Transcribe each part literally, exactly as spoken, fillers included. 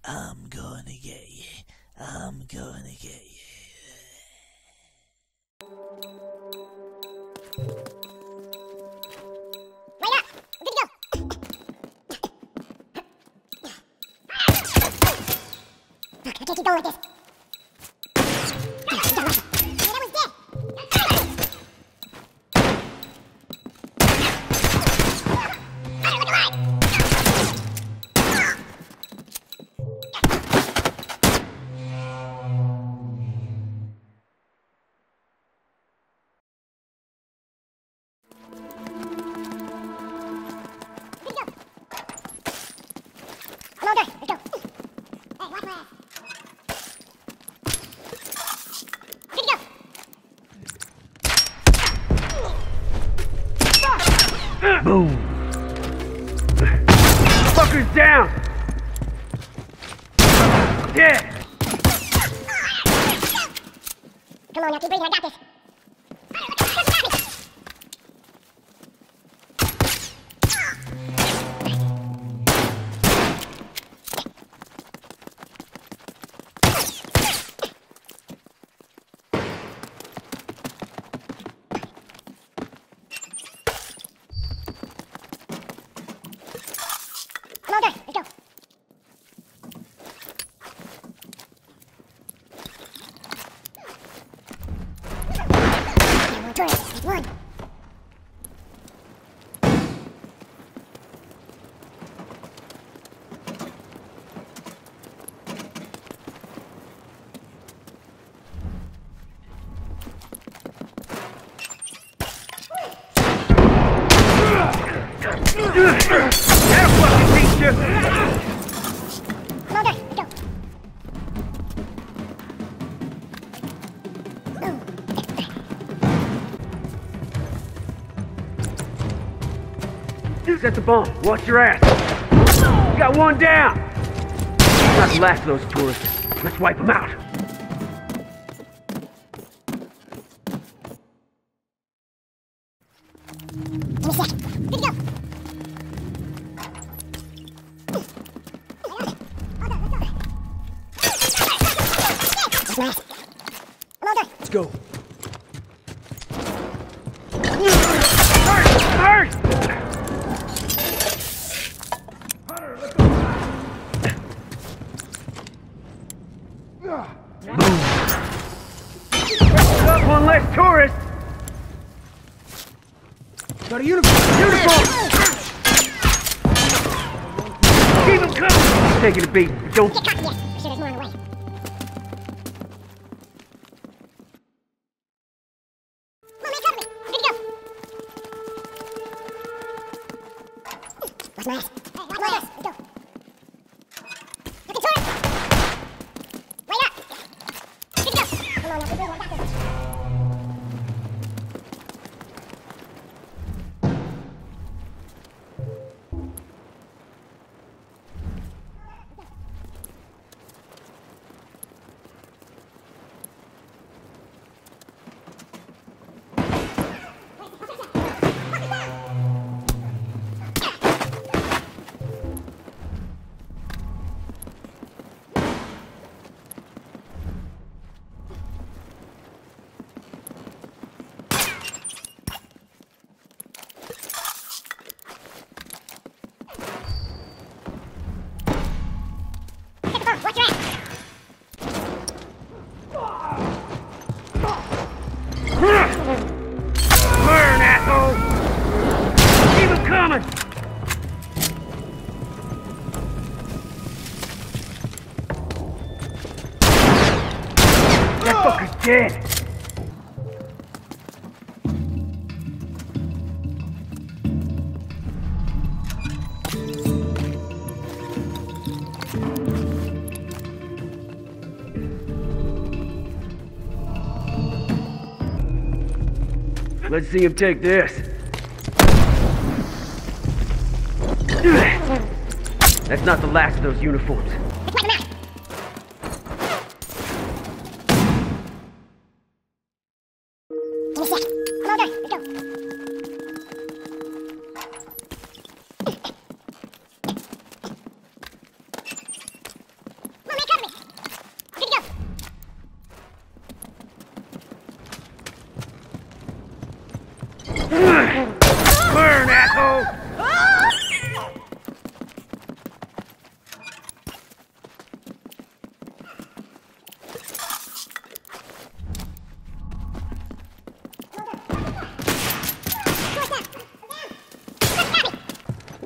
I'm gonna get you. I'm gonna get you. Wait up! We're good to go! Fuck, I can't keep going like this. Yeah, that was dead! I'm all done. Let's go. Hey, watch my ass. Good to go. Boom. Fucker's down. Dead. Come on now, keep breathing. I got this. I'm all done. Let's go. One tourist. That's one. That'll fucking teach you. I'm all done. Let's go. Boom. Set the bomb. Watch your ass. You got one down. Not the last of those tourists. Let's wipe them out. Give me a sec. Good to go. All done. Let's go. That's my ass. I'm all done. Let's go. Hurry! Hurry! Up one less tourist. Got a uniform. Uniform. Keep him coming. Taking a beat. Don't. Get cocky, yes. I'm sure there's more on the way. Come on, man, cover me. Good to go. Watch my ass. Hey, watch my ass. Let's go. Fucking tourist! Wait up! Good to go. Come on, now, keep moving. I got this. Watch your ass! Burn, asshole! Keep him coming! That fucker's dead! Let's see him take this. That's not the last of those uniforms. Let's wipe him out! Give me a sec. I'm all done. Let's go.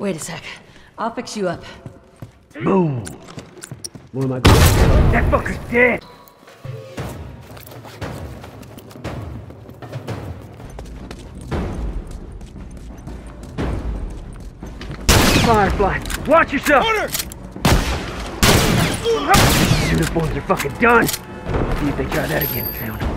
Wait a sec. I'll fix you up. Boom. What am I going to do? That fucker's dead. Firefly, watch yourself! As soon as boys are fucking done, see if they try that again, sound.